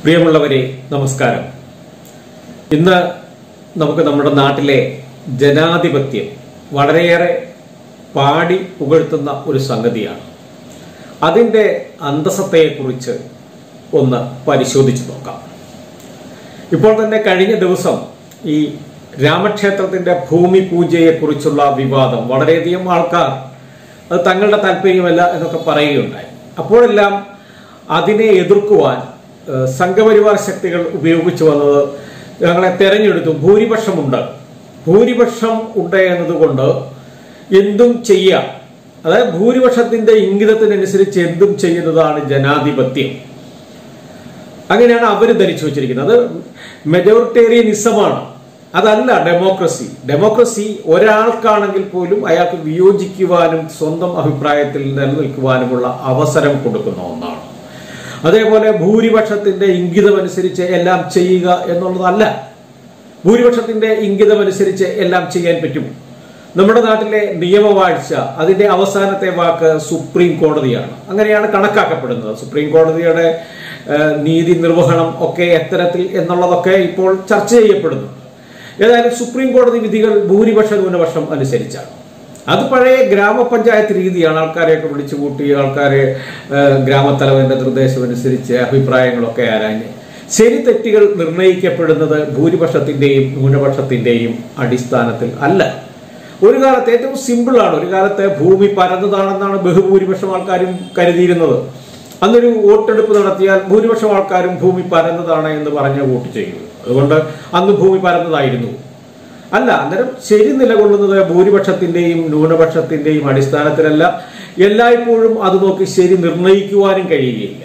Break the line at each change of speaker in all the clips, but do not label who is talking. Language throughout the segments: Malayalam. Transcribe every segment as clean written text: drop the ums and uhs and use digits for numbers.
പ്രിയമുള്ളവരെ നമസ്കാരം. ഇന്ന് നമുക്ക് നമ്മുടെ നാട്ടിലെ ജനാധിപത്യം വളരെയേറെ പാടി പുകഴ്ത്തുന്ന ഒരു സംഗതിയാണ്. അതിൻ്റെ അന്തസത്തയെക്കുറിച്ച് ഒന്ന് പരിശോധിച്ചു നോക്കാം. ഇപ്പോൾ തന്നെ കഴിഞ്ഞ ദിവസം ഈ രാമക്ഷേത്രത്തിന്റെ ഭൂമി പൂജയെക്കുറിച്ചുള്ള വിവാദം വളരെയധികം ആൾക്കാർ അത് തങ്ങളുടെ താല്പര്യമല്ല എന്നൊക്കെ പറയുകയുണ്ടായി. അപ്പോഴെല്ലാം അതിനെ എതിർക്കുവാൻ സംഘപരിവാർ ശക്തികൾ ഉപയോഗിച്ചു വന്നത് ഞങ്ങളെ തെരഞ്ഞെടുത്തു. ഭൂരിപക്ഷം ഉണ്ട് എന്നതുകൊണ്ട് എന്തും ചെയ്യാം, അതായത് ഭൂരിപക്ഷത്തിന്റെ ഇംഗിതത്തിനനുസരിച്ച് എന്തും ചെയ്യുന്നതാണ് ജനാധിപത്യം. അങ്ങനെയാണ് അവർ ധരിച്ചു വച്ചിരിക്കുന്നത്. അത് മെജോറിറ്റേറിയനിസമാണ്, അതല്ല ഡെമോക്രസി. ഡെമോക്രസി ഒരാൾക്കാണെങ്കിൽ പോലും അയാൾക്ക് വിയോജിക്കുവാനും സ്വന്തം അഭിപ്രായത്തിൽ നിലനിൽക്കുവാനുമുള്ള അവസരം കൊടുക്കുന്ന ഒന്നാണ്. അതേപോലെ ഭൂരിപക്ഷത്തിന്റെ ഇംഗിതമനുസരിച്ച് എല്ലാം ചെയ്യുക എന്നുള്ളതല്ല. ഭൂരിപക്ഷത്തിന്റെ ഇംഗിതമനുസരിച്ച് എല്ലാം ചെയ്യാൻ പറ്റും. നമ്മുടെ നാട്ടിലെ നിയമവാഴ്ച അതിന്റെ അവസാനത്തെ വാക്ക് സുപ്രീം കോടതിയാണ്. അങ്ങനെയാണ് കണക്കാക്കപ്പെടുന്നത്. സുപ്രീം കോടതിയുടെ നീതി നിർവഹണം ഒക്കെ എത്തരത്തിൽ എന്നുള്ളതൊക്കെ ഇപ്പോൾ ചർച്ച ചെയ്യപ്പെടുന്നു. ഏതായാലും സുപ്രീം കോടതി വിധികൾ ഭൂരിപക്ഷ ന്യൂനപക്ഷം അനുസരിച്ചാണ്. അത് പഴയ ഗ്രാമപഞ്ചായത്ത് രീതിയാണ്. ആൾക്കാരെയൊക്കെ വിളിച്ചുകൂട്ടി ആൾക്കാരെ ഗ്രാമത്തലവന്റെ നിർദ്ദേശം അനുസരിച്ച് അഭിപ്രായങ്ങളൊക്കെ ആരാഞ്ഞ് ശരി തെറ്റുകൾ നിർണയിക്കപ്പെടുന്നത് ഭൂരിപക്ഷത്തിന്റെയും ന്യൂനപക്ഷത്തിന്റെയും അടിസ്ഥാനത്തിൽ അല്ല. ഒരു കാലത്ത് ഏറ്റവും സിമ്പിളാണ്. ഒരു കാലത്ത് ഭൂമി പരന്നതാണെന്നാണ് ബഹുഭൂരിപക്ഷം ആൾക്കാരും കരുതിയിരുന്നത്. അന്നൊരു വോട്ടെടുപ്പ് നടത്തിയാൽ ഭൂരിപക്ഷം ആൾക്കാരും ഭൂമി പരന്നതാണ് എന്ന് പറഞ്ഞ് വോട്ട് ചെയ്യും. അതുകൊണ്ട് അന്ന് ഭൂമി പരന്നതായിരുന്നു. അല്ല, അന്നേരം ശരി നിലകൊള്ളുന്നത് ഭൂരിപക്ഷത്തിന്റെയും ന്യൂനപക്ഷത്തിന്റെയും അടിസ്ഥാനത്തിലല്ല. എല്ലായ്പ്പോഴും അത് നോക്കി ശരി നിർണയിക്കുവാനും കഴിയുകയില്ല.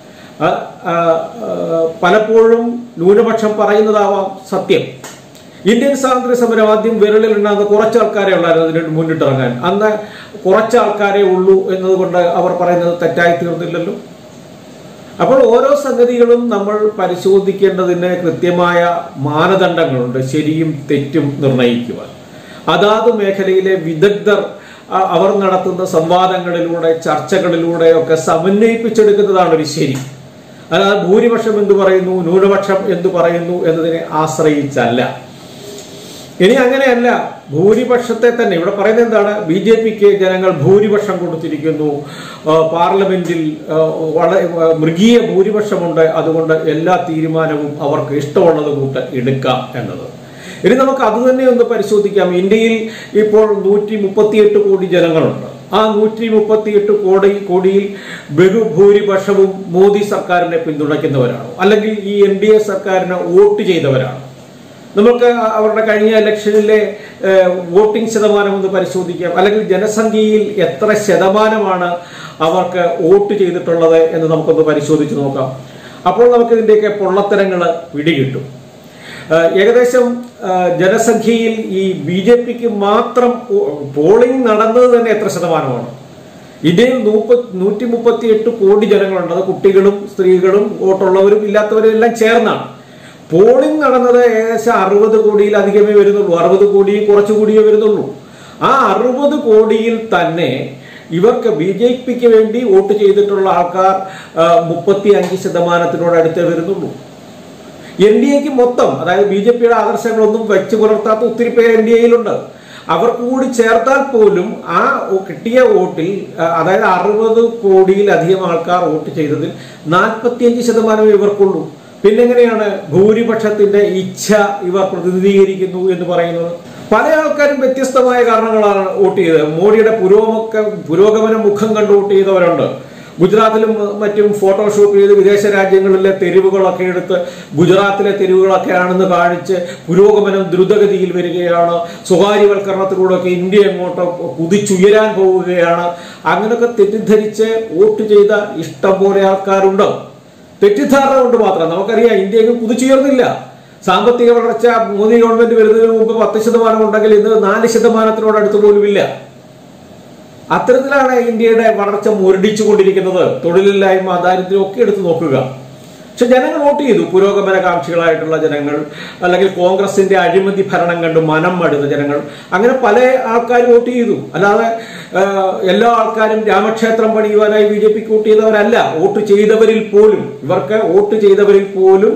പലപ്പോഴും ന്യൂനപക്ഷം പറയുന്നതാവാം സത്യം. ഇന്ത്യൻ സ്വാതന്ത്ര്യ സമരം ആദ്യം വിരലിൽ ഉണ്ടാകുന്ന കുറച്ച് ആൾക്കാരെ ഉള്ളായിരുന്നു അതിന് മുന്നിട്ടിറങ്ങാൻ. അന്ന് കുറച്ച് ആൾക്കാരെ ഉള്ളൂ എന്നതുകൊണ്ട് അവർ പറയുന്നത് തെറ്റായി തീർന്നില്ലല്ലോ. അപ്പോൾ ഓരോ സംഗതികളും നമ്മൾ പരിശോധിക്കേണ്ടതിന് കൃത്യമായ മാനദണ്ഡങ്ങളുണ്ട് ശരിയും തെറ്റും നിർണയിക്കുവാൻ. അതാത് മേഖലയിലെ വിദഗ്ധർ അവർ നടത്തുന്ന സംവാദങ്ങളിലൂടെ ചർച്ചകളിലൂടെ ഒക്കെ സമന്വയിപ്പിച്ചെടുക്കുന്നതാണ് ഒരു ശരി. അതായത് ഭൂരിപക്ഷം എന്തു പറയുന്നു ന്യൂനപക്ഷം എന്തു പറയുന്നു എന്നതിനെ ആശ്രയിച്ചല്ല. ഇനി അങ്ങനെയല്ല, ഭൂരിപക്ഷത്തെ തന്നെ ഇവിടെ പറയുന്നത് എന്താണ്? BJPക്ക് ജനങ്ങൾ ഭൂരിപക്ഷം കൊടുത്തിരിക്കുന്നു, പാർലമെന്റിൽ വളരെ മൃഗീയ ഭൂരിപക്ഷമുണ്ട്, അതുകൊണ്ട് എല്ലാ തീരുമാനവും അവർക്ക് ഇഷ്ടമുള്ളത് കൂട്ട് എടുക്കാം എന്നത്. ഇനി നമുക്ക് അത് തന്നെ ഒന്ന് പരിശോധിക്കാം. ഇന്ത്യയിൽ ഇപ്പോൾ 138 കോടി ജനങ്ങളുണ്ട്. ആ 138 കോടിയിൽ ബഹുഭൂരിപക്ഷവും മോദി സർക്കാരിനെ പിന്തുണയ്ക്കുന്നവരാണോ അല്ലെങ്കിൽ ഈ NDA സർക്കാരിന് വോട്ട് ചെയ്തവരാണോ? നമുക്ക് അവരുടെ കഴിഞ്ഞ ഇലക്ഷനിലെ വോട്ടിംഗ് ശതമാനം ഒന്ന് പരിശോധിക്കാം. അല്ലെങ്കിൽ ജനസംഖ്യയിൽ എത്ര ശതമാനമാണ് അവർക്ക് വോട്ട് ചെയ്തിട്ടുള്ളത് എന്ന് നമുക്കൊന്ന് പരിശോധിച്ച് നോക്കാം. അപ്പോൾ നമുക്ക് ഇതിന്റെയൊക്കെ പൊള്ളത്തരങ്ങൾ പിടികിട്ടും. ഏകദേശം ജനസംഖ്യയിൽ ഈ BJPക്ക് മാത്രം പോളിംഗ് നടന്നത് തന്നെ എത്ര ശതമാനമാണ്? ഇന്ത്യയിൽ 138 കോടി ജനങ്ങളുണ്ട്. അത് കുട്ടികളും സ്ത്രീകളും വോട്ടുള്ളവരും ഇല്ലാത്തവരും എല്ലാം ചേർന്നാണ്. പോളിംഗ് നടന്നത് ഏകദേശം 60 കോടിയിലധികമേ വരുന്നുള്ളൂ. 60 കോടിയും കുറച്ചു കൂടിയേ വരുന്നുള്ളൂ. ആ 60 കോടിയിൽ തന്നെ ഇവർക്ക് BJPക്ക് വേണ്ടി വോട്ട് ചെയ്തിട്ടുള്ള ആൾക്കാർ 35% അടുത്തേ വരുന്നുള്ളൂ. NDAക്ക് മൊത്തം, അതായത് BJPയുടെ ആദർശങ്ങളൊന്നും വെച്ചു പുലർത്താത്ത ഒത്തിരി പേര് NDAയിലുണ്ട്. അവർക്ക് കൂടി ചേർത്താൽ പോലും ആ കിട്ടിയ വോട്ടിൽ, അതായത് 60 കോടിയിലധികം ആൾക്കാർ വോട്ട് ചെയ്തതിൽ 45% ഇവർക്കുള്ളൂ. പിന്നെങ്ങനെയാണ് ഭൂരിപക്ഷത്തിന്റെ ഇച്ഛ ഇവർ പ്രതിനിധീകരിക്കുന്നു എന്ന് പറയുന്നത്? പല ആൾക്കാരും വ്യത്യസ്തമായ കാരണങ്ങളാണ് വോട്ട് ചെയ്തത്. മോഡിയുടെ പുരോഗമന മുഖം കണ്ട് വോട്ട് ചെയ്തവരുണ്ട്. ഗുജറാത്തിലും മറ്റും ഫോട്ടോഷോപ്പ് ചെയ്ത് വിദേശ രാജ്യങ്ങളിലെ തെരുവുകളൊക്കെ എടുത്ത് ഗുജറാത്തിലെ തെരുവുകളൊക്കെ ആണെന്ന് കാണിച്ച് പുരോഗമനം ദ്രുതഗതിയിൽ വരികയാണ്, സ്വകാര്യവൽക്കരണത്തിലൂടെയൊക്കെ ഇന്ത്യ അങ്ങോട്ട് കുതിച്ചുയരാൻ പോവുകയാണ്, അങ്ങനെയൊക്കെ തെറ്റിദ്ധരിച്ച് വോട്ട് ചെയ്ത ഇഷ്ടം പോലെ ആൾക്കാരുണ്ട്. തെറ്റിദ്ധാരണ കൊണ്ട് മാത്രം. നമുക്കറിയാം ഇന്ത്യക്ക് കുതിച്ചുയർന്നില്ല. സാമ്പത്തിക വളർച്ച മോദി ഗവൺമെന്റ് വരുന്നതിന് മുമ്പ് 10% ഉണ്ടെങ്കിൽ ഇന്ന് 4% അടുത്ത് പോലുമില്ല. അത്തരത്തിലാണ് ഇന്ത്യയുടെ വളർച്ച മുരടിച്ചുകൊണ്ടിരിക്കുന്നത്. തൊഴിലില്ലായ്മ, ദാരിദ്ര്യം ഒക്കെ എടുത്തു നോക്കുക. പക്ഷെ ജനങ്ങൾ വോട്ട് ചെയ്തു. പുരോഗമനകാംക്ഷികളായിട്ടുള്ള ജനങ്ങൾ, അല്ലെങ്കിൽ കോൺഗ്രസിന്റെ അഴിമതി ഭരണം കണ്ട് മനം മടുത്ത ജനങ്ങൾ, അങ്ങനെ പല ആൾക്കാർ വോട്ട് ചെയ്തു. അല്ലാതെ എല്ലാ ആൾക്കാരും രാമക്ഷേത്രം പണിയുവാനായി BJPക്ക് വോട്ട് ചെയ്തവരല്ല. വോട്ട് ചെയ്തവരിൽ പോലും, ഇവർക്ക് വോട്ട് ചെയ്തവരിൽ പോലും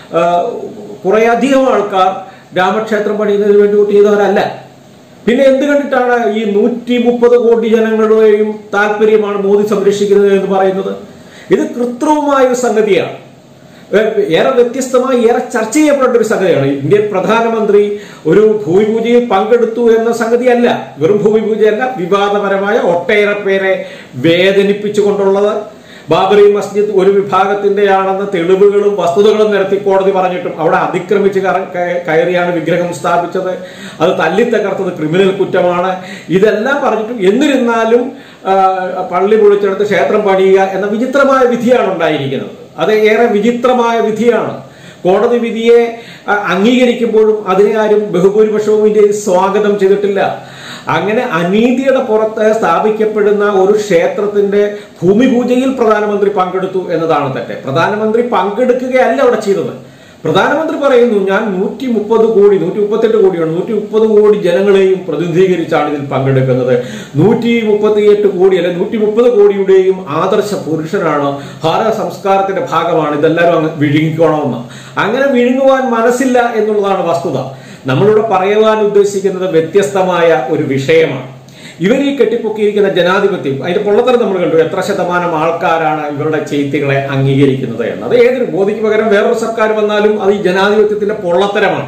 കുറേയധികം ആൾക്കാർ രാമക്ഷേത്രം പണിയുന്നതിന് വേണ്ടി വോട്ട് ചെയ്തവരല്ല. പിന്നെ എന്ത് കണ്ടിട്ടാണ് ഈ 130 കോടി ജനങ്ങളുടെയും താല്പര്യമാണ് മോദി സംരക്ഷിക്കുന്നത് എന്ന് പറയുന്നത്? ഇത് കൃത്രിമമായ ഒരു സംഗതിയാണ്. ഏറെ വ്യത്യസ്തമായി, ഏറെ ചർച്ച ചെയ്യപ്പെട്ട ഒരു സംഗതിയാണ്. ഇന്ത്യൻ പ്രധാനമന്ത്രി ഒരു ഭൂമിപൂജയിൽ പങ്കെടുത്തു എന്ന സംഗതിയല്ല, വെറും ഭൂമിപൂജയല്ല, വിവാദപരമായ ഒട്ടേറെ പേരെ വേദനിപ്പിച്ചുകൊണ്ടുള്ളത്. ബാബറി മസ്ജിദ് ഒരു വിഭാഗത്തിന്റെയാണെന്ന് തെളിവുകളും വസ്തുതകളും നിരത്തി കോടതി പറഞ്ഞിട്ടും അവിടെ അതിക്രമിച്ച് കയറിയാണ് വിഗ്രഹം സ്ഥാപിച്ചത്, അത് തല്ലിത്തകർത്തത് ക്രിമിനൽ കുറ്റമാണ്, ഇതെല്ലാം പറഞ്ഞിട്ടും എന്നിരുന്നാലും പള്ളി പൊളിച്ചെടുത്ത് ക്ഷേത്രം പണിയുക എന്ന വിചിത്രമായ വിധിയാണ് ഉണ്ടായിരിക്കുന്നത്. അത് ഏറെ വിചിത്രമായ വിധിയാണ്. കോടതി വിധിയെ അംഗീകരിക്കുമ്പോഴും അതിനെ ആരും ബഹുഭൂരിപക്ഷവും ഇന്ത്യയിൽ സ്വാഗതം ചെയ്തിട്ടില്ല. അങ്ങനെ അനീതിയുടെ പുറത്ത് സ്ഥാപിക്കപ്പെടുന്ന ഒരു ക്ഷേത്രത്തിന്റെ ഭൂമി പൂജയിൽ പ്രധാനമന്ത്രി പങ്കെടുത്തു എന്നതാണ് തെറ്റ്. പ്രധാനമന്ത്രി പങ്കെടുക്കുകയല്ല അവിടെ ചെയ്തത്. പ്രധാനമന്ത്രി പറയുന്നു, ഞാൻ 130 കോടി 138 കോടിയാണ് 130 കോടി ജനങ്ങളെയും പ്രതിനിധീകരിച്ചാണ് ഇതിൽ പങ്കെടുക്കുന്നത്. 138 കോടി അല്ലെ 130 കോടിയുടെയും ആദർശ പുരുഷനാണ്, ഭാരത സംസ്കാരത്തിന്റെ ഭാഗമാണ്, ഇതെല്ലാവരും അങ്ങ് വിഴുങ്ങിക്കോണമെന്ന്. അങ്ങനെ വിഴുങ്ങുവാൻ മനസ്സില്ല എന്നുള്ളതാണ് വസ്തുത. നമ്മളിവിടെ പറയുവാൻ ഉദ്ദേശിക്കുന്നത് വ്യത്യസ്തമായ ഒരു വിഷയമാണ്. ഇവർ ഈ കെട്ടിപ്പൊക്കിയിരിക്കുന്ന ജനാധിപത്യം, അതിന്റെ പൊള്ളത്തരം നമ്മൾ കണ്ടു. എത്ര ശതമാനം ആൾക്കാരാണ് ഇവരുടെ ചെയ്തികളെ അംഗീകരിക്കുന്നത് എന്നത്. ഏതൊരു മോദിക്ക് പകരം വേറൊരു സർക്കാർ വന്നാലും അത് ഈ ജനാധിപത്യത്തിന്റെ പൊള്ളത്തരമാണ്.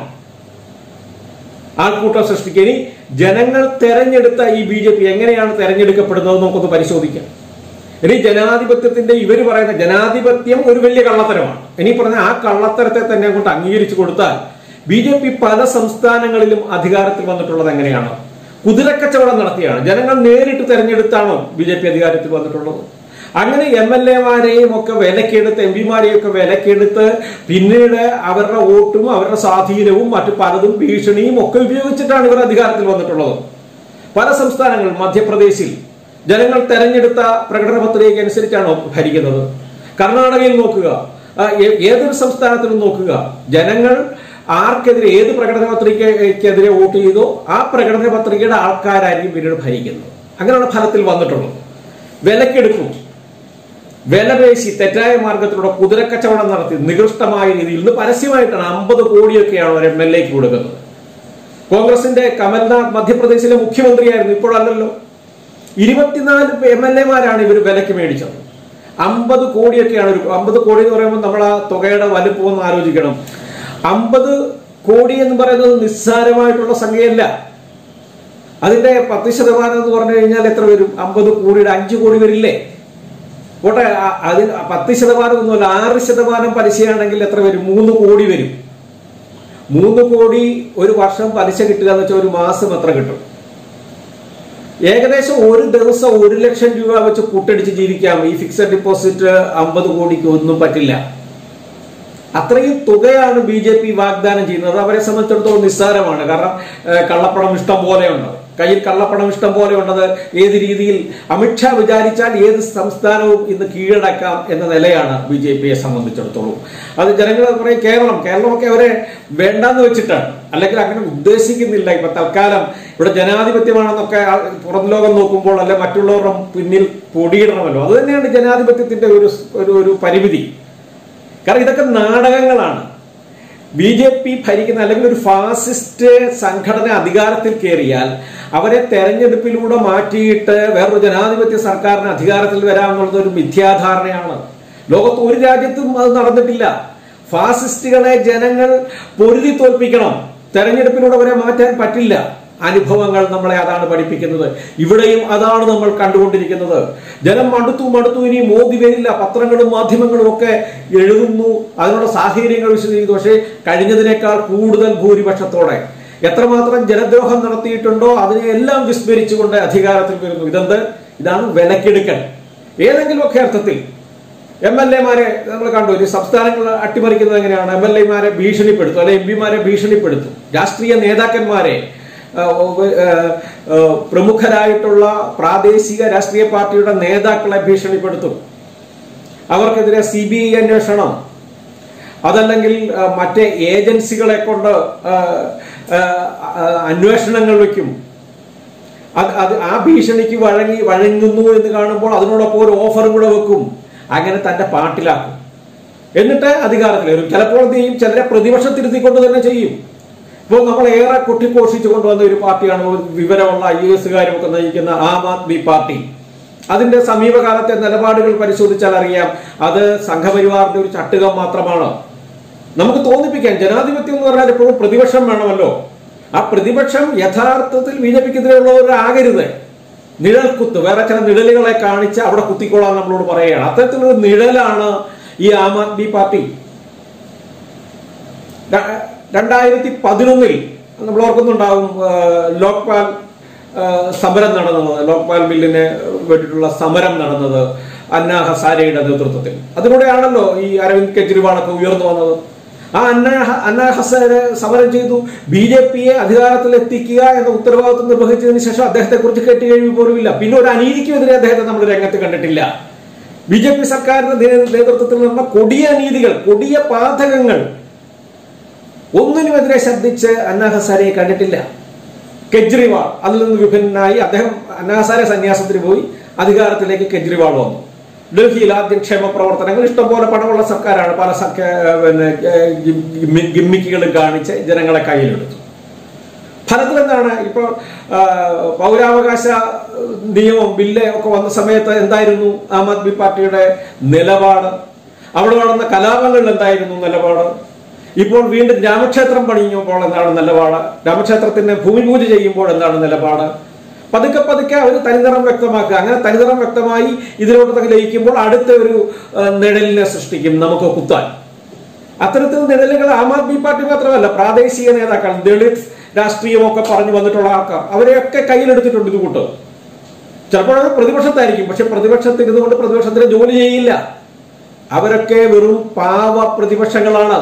ആൾക്കൂട്ടം സൃഷ്ടിക്കുക. ഇനി ജനങ്ങൾ തെരഞ്ഞെടുത്ത ഈ BJP എങ്ങനെയാണ് തെരഞ്ഞെടുക്കപ്പെടുന്നത് നമുക്കൊന്ന് പരിശോധിക്കാം. ഇനി ജനാധിപത്യത്തിന്റെ ഇവർ പറയുന്ന ജനാധിപത്യം ഒരു വലിയ കള്ളത്തരമാണ്. ഇനി പറഞ്ഞ ആ കള്ളത്തരത്തെ തന്നെ അങ്ങോട്ട് അംഗീകരിച്ചു കൊടുത്താൽ BJP പല സംസ്ഥാനങ്ങളിലും അധികാരത്തിൽ വന്നിട്ടുള്ളത് എങ്ങനെയാണ്? കുതിരക്കച്ചവടം നടത്തിയാണ്. ജനങ്ങൾ നേരിട്ട് തെരഞ്ഞെടുത്താണോ BJP അധികാരത്തിൽ വന്നിട്ടുള്ളത്? അങ്ങനെ MLA-മാരെയും ഒക്കെ വിലക്കെടുത്ത്, MP-മാരെയും ഒക്കെ വിലക്കെടുത്ത് പിന്നീട് അവരുടെ വോട്ടും അവരുടെ സ്വാധീനവും മറ്റു പലതും ഭീഷണിയും ഒക്കെ ഉപയോഗിച്ചിട്ടാണ് ഇവർ അധികാരത്തിൽ വന്നിട്ടുള്ളത്. പല സംസ്ഥാനങ്ങളിൽ, മധ്യപ്രദേശിൽ ജനങ്ങൾ തെരഞ്ഞെടുത്ത പ്രകടന പത്രിക അനുസരിച്ചാണോ ഭരിക്കുന്നത്? കർണാടകയിൽ നോക്കുക, ഏതൊരു സംസ്ഥാനത്തിലും നോക്കുക, ജനങ്ങൾ ആർക്കെതിരെ, ഏത് പ്രകടന പത്രികയ്ക്കെതിരെ വോട്ട് ചെയ്തോ ആ പ്രകടന പത്രികയുടെ ആൾക്കാരായിരിക്കും പിന്നീട് ഭരിക്കുന്നത്. അങ്ങനെയുള്ള ഫലത്തിൽ വന്നിട്ടുള്ളത്. വിലക്കെടുക്കും, വില പേശി തെറ്റായ മാർഗത്തിലൂടെ കുതിരക്കച്ചവടം നടത്തി നികൃഷ്ടമായ രീതിയിൽ ഇന്ന് പരസ്യമായിട്ടാണ് 50 കോടിയൊക്കെയാണ് ഒരു MLA-ക്ക് കൊടുക്കുന്നത്. കോൺഗ്രസിന്റെ കമൽനാഥ് മധ്യപ്രദേശിലെ മുഖ്യമന്ത്രിയായിരുന്നു, ഇപ്പോഴല്ലല്ലോ. 24 MLA-മാരാണ് ഇവർ വിലക്ക് മേടിച്ചത്. 50 കോടിയൊക്കെയാണ്. ഒരു 50 കോടി എന്ന് പറയുമ്പോൾ നമ്മൾ ആ തുകയുടെ വലുപ്പം ഒന്ന് ആലോചിക്കണം. 50 കോടി എന്ന് പറയുന്നത് നിസ്സാരമായിട്ടുള്ള സംഖ്യയല്ല. അതിന്റെ 10% എന്ന് പറഞ്ഞു കഴിഞ്ഞാൽ എത്ര വരും? 50 കോടിയുടെ 5 കോടി വരില്ലേ? പോട്ടെ, അതിന് 10% ഒന്നുമല്ല, 6% പലിശയാണെങ്കിൽ എത്ര വരും? 3 കോടി വരും. 3 കോടി ഒരു വർഷം പലിശ കിട്ടുക എന്ന് വെച്ചാൽ ഒരു മാസം എത്ര കിട്ടും? ഏകദേശം ഒരു ദിവസം 1 ലക്ഷം രൂപ വെച്ച് കൂട്ടടിച്ച് ജീവിക്കാം. ഈ ഫിക്സഡ് ഡിപ്പോസിറ്റ് 50 കോടിക്ക് ഒന്നും പറ്റില്ല. അത്രയും തുകയാണ് BJP വാഗ്ദാനം ചെയ്യുന്നത്. അവരെ സംബന്ധിച്ചിടത്തോളം നിസ്സാരമാണ്. കാരണം കള്ളപ്പണം ഇഷ്ടം പോലെയുണ്ട്, കയ്യിൽ കള്ളപ്പണം ഇഷ്ടം പോലെ ഉള്ളത്. ഏത് രീതിയിൽ അമിത്ഷാ വിചാരിച്ചാൽ ഏത് സംസ്ഥാനവും ഇന്ന് കീഴടക്കാം എന്ന നിലയാണ് BJPയെ സംബന്ധിച്ചിടത്തോളം. അത് ജനങ്ങൾ പറയും കേരളമൊക്കെ അവരെ വേണ്ടാന്ന് വെച്ചിട്ടാണ്, അല്ലെങ്കിൽ അങ്ങനെ ഉദ്ദേശിക്കുന്നില്ല. ഇപ്പൊ തൽക്കാലം ഇവിടെ ജനാധിപത്യമാണെന്നൊക്കെ പുറം ലോകം നോക്കുമ്പോൾ അല്ലെ മറ്റുള്ളവരുടെ പിന്നിൽ പൊടിയിടണമല്ലോ. അത് തന്നെയാണ് ജനാധിപത്യത്തിന്റെ ഒരു പരിമിതി. കാരണം ഇതൊക്കെ നാടകങ്ങളാണ്. BJP ഭരിക്കുന്ന അല്ലെങ്കിൽ ഒരു ഫാസിസ്റ്റ് സംഘടന അധികാരത്തിൽ കയറിയാൽ അവരെ തെരഞ്ഞെടുപ്പിലൂടെ മാറ്റിയിട്ട് വേറൊരു ജനാധിപത്യ സർക്കാരിന് അധികാരത്തിൽ വരാമെന്നുള്ളത് ഒരു മിഥ്യാധാരണയാണ്. ലോകത്ത് ഒരു രാജ്യത്തും അത് നടന്നിട്ടില്ല. ഫാസിസ്റ്റുകളെ ജനങ്ങൾ പൊരുതി തോൽപ്പിക്കണം, തെരഞ്ഞെടുപ്പിലൂടെ അവരെ മാറ്റാൻ പറ്റില്ല. അനുഭവങ്ങൾ നമ്മളെ അതാണ് പഠിപ്പിക്കുന്നത്. ഇവിടെയും അതാണ് നമ്മൾ കണ്ടുകൊണ്ടിരിക്കുന്നത്. ജനം മടുത്തു, ഇനി മോദി വരില്ല. പത്രങ്ങളും മാധ്യമങ്ങളും ഒക്കെ എഴുതുന്നു, അതിനുള്ള സാഹചര്യങ്ങൾ വിശദീകരിക്കുന്നു. പക്ഷേ കഴിഞ്ഞതിനേക്കാൾ കൂടുതൽ ഭൂരിപക്ഷത്തോടെ എത്രമാത്രം ജനദ്രോഹം നടത്തിയിട്ടുണ്ടോ അതിനെയെല്ലാം വിസ്മരിച്ചുകൊണ്ട് അധികാരത്തിൽ വരുന്നു. ഇതാണ് വിലക്കെടുക്കൽ. ഏതെങ്കിലുമൊക്കെ അർത്ഥത്തിൽ MLA-മാരെ നമ്മൾ കണ്ടു. ഒരു സംസ്ഥാനങ്ങൾ അട്ടിമറിക്കുന്നത് എങ്ങനെയാണ്? MLA-മാരെ ഭീഷണിപ്പെടുത്തും, അല്ലെ MP-മാരെ ഭീഷണിപ്പെടുത്തും. രാഷ്ട്രീയ നേതാക്കന്മാരെ, പ്രമുഖരായിട്ടുള്ള പ്രാദേശിക രാഷ്ട്രീയ പാർട്ടിയുടെ നേതാക്കളെ ഭീഷണിപ്പെടുത്തും. അവർക്കെതിരെ CBI അന്വേഷണം, അതല്ലെങ്കിൽ മറ്റേ ഏജൻസികളെ കൊണ്ട് അന്വേഷണങ്ങൾ വയ്ക്കും. അത് ആ ഭീഷണിക്ക് വഴങ്ങുന്നു എന്ന് കാണുമ്പോൾ അതിനോടൊപ്പം ഒരു ഓഫറും കൂടെ വെക്കും. അങ്ങനെ തന്റെ പാട്ടിലാക്കും. എന്നിട്ട് അധികാരത്തിൽ വരും. ചിലപ്പോൾ ചിലരെ പ്രതിപക്ഷത്തിരുത്തിക്കൊണ്ട് തന്നെ ചെയ്യും. ഇപ്പോൾ നമ്മൾ ഏറെ കൊട്ടിഘോഷിച്ചു കൊണ്ടുവന്ന ഒരു പാർട്ടിയാണ് വിവരമുള്ള IAS ഒക്കെ നയിക്കുന്ന ആം ആദ്മി പാർട്ടി. അതിന്റെ സമീപകാലത്തെ നിലപാടുകൾ പരിശോധിച്ചാൽ അറിയാം, അത് സംഘപരിവാറിന്റെ ഒരു ചട്ടുകം മാത്രമാണ്. നമുക്ക് തോന്നിപ്പിക്കാൻ ജനാധിപത്യം എന്ന് പറഞ്ഞാൽ എപ്പോഴും പ്രതിപക്ഷം വേണമല്ലോ. ആ പ്രതിപക്ഷം യഥാർത്ഥത്തിൽ BJPക്കെതിരെയുള്ളവരാകരുത്. നിഴൽക്കുത്ത്, വേറെ ചില നിഴലുകളെ കാണിച്ച് അവിടെ കുത്തിക്കൊള്ളാൻ നമ്മളോട് പറയുകയാണ്. അത്തരത്തിലൊരു നിഴലാണ് ഈ ആം ആദ്മി പാർട്ടി. 2011 നമ്മൾ ഓർക്കുന്നുണ്ടാവും, ലോക്പാൽ സമരം നടന്നത്, ലോക്പാൽ ബില്ലിന് വേണ്ടിയിട്ടുള്ള സമരം നടന്നത് അന്നാ ഹസാരയുടെ നേതൃത്വത്തിൽ. അതിലൂടെയാണല്ലോ ഈ അരവിന്ദ് കെജ്രിവാളൊക്കെ ഉയർന്നു വന്നത്. ആ അന്നാ ഹസാരെ സമരം ചെയ്തു. BJPയെ അധികാരത്തിൽ എത്തിക്കുക എന്ന ഉത്തരവാദിത്വം നിർവഹിച്ചതിന് ശേഷം അദ്ദേഹത്തെ കുറിച്ച് കേട്ടുകഴിവ് പോലുമില്ല. പിന്നെ ഒരു അനീതിക്കുമെതിരെ അദ്ദേഹത്തെ നമ്മൾ രംഗത്ത് കണ്ടിട്ടില്ല. BJP സർക്കാരിന്റെ നേതൃത്വത്തിൽ നടന്ന കൊടിയ അനീതികൾ, കൊടിയ പാതകങ്ങൾ ഒന്നിനുമെതിരെ ശബ്ദിച്ച് അന്നാ ഹസാരയെ കണ്ടിട്ടില്ല. കെജ്രിവാൾ അതിൽ നിന്ന് വിഭിന്നനായി അദ്ദേഹം അന്നാ ഹസാരെ സന്യാസത്തിന് പോയി, അധികാരത്തിലേക്ക് കെജ്രിവാൾ വന്നു. ഡൽഹിയിൽ ആദ്യം ക്ഷേമ പ്രവർത്തനങ്ങൾ, ഇഷ്ടംപോലെ പണമുള്ള സർക്കാരാണ്, പല ഗിമ്മിക്കുകളും കാണിച്ച് ജനങ്ങളെ കയ്യിലെടുത്തു. ഫലത്തിൽ എന്താണ്? ഇപ്പോൾ പൗരാവകാശ നിയമം ബില്ല് ഒക്കെ വന്ന സമയത്ത് എന്തായിരുന്നു ആം ആദ്മി പാർട്ടിയുടെ നിലപാട്? അവിടെ നടന്ന കലാപങ്ങളിൽ എന്തായിരുന്നു നിലപാട്? ഇപ്പോൾ വീണ്ടും രാമക്ഷേത്രം പണിയുമ്പോൾ എന്താണ് നിലപാട്? രാമക്ഷേത്രത്തിന് ഭൂമി പൂജ ചെയ്യുമ്പോൾ എന്താണ് നിലപാട്? പതുക്കെ പതുക്കെ അവർ തനിനിറം വ്യക്തമാക്കുക. അങ്ങനെ തനിനിറം വ്യക്തമായി ഇതിലോട്ടൊക്കെ ലയിക്കുമ്പോൾ അടുത്ത ഒരു നിഴലിനെ സൃഷ്ടിക്കും നമുക്ക് കുത്താൻ. അത്തരത്തിൽ നിഴലുകൾ ആം ആദ്മി പാർട്ടി മാത്രമല്ല, പ്രാദേശിക നേതാക്കൾ, ദളിത് രാഷ്ട്രീയമൊക്കെ പറഞ്ഞു വന്നിട്ടുള്ള ആൾക്കാർ, അവരെയൊക്കെ കയ്യിലെടുത്തിട്ടുണ്ട് ഇത് കൂട്ട്. ചിലപ്പോൾ അവർ പ്രതിപക്ഷത്തായിരിക്കും, പക്ഷെ പ്രതിപക്ഷത്തിരുന്നുകൊണ്ട് പ്രതിപക്ഷത്തിന് ജോലി ചെയ്യില്ല. അവരൊക്കെ വെറും പാവ പ്രതിപക്ഷങ്ങളാണ്.